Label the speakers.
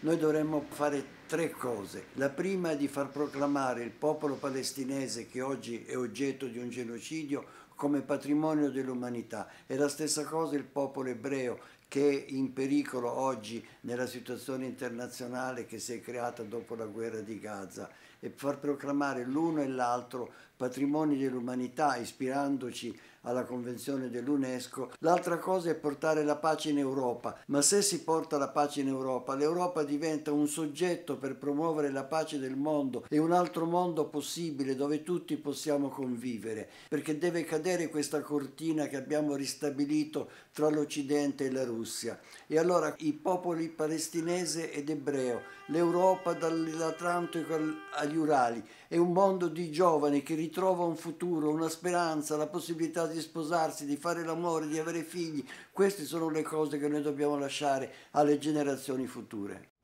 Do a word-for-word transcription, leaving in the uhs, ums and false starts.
Speaker 1: Noi dovremmo fare tre cose. La prima è di far proclamare il popolo palestinese, che oggi è oggetto di un genocidio, come patrimonio dell'umanità. È la stessa cosa il popolo ebreo, che è in pericolo oggi nella situazione internazionale che si è creata dopo la guerra di Gaza, e far proclamare l'uno e l'altro patrimoni dell'umanità, ispirandoci alla Convenzione dell'UNESCO. L'altra cosa è portare la pace in Europa, ma se si porta la pace in Europa, l'Europa diventa un soggetto per promuovere la pace del mondo e un altro mondo possibile dove tutti possiamo convivere, perché deve cadere questa cortina che abbiamo ristabilito tra l'Occidente e la Russia. E allora i popoli palestinese ed ebreo, l'Europa dall'Atlantico agli Urali, è un mondo di giovani che ritrova un futuro, una speranza, la possibilità di sposarsi, di fare l'amore, di avere figli. Queste sono le cose che noi dobbiamo lasciare alle generazioni future.